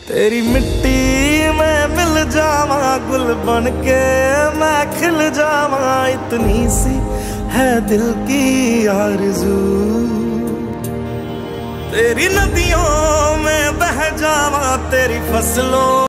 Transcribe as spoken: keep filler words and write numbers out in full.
तेरी मिट्टी में मिल जावा, गुल बन के मैं खिल जावा, इतनी सी है दिल की आरज़ू। तेरी नदियों में बह जावा, तेरी फसलों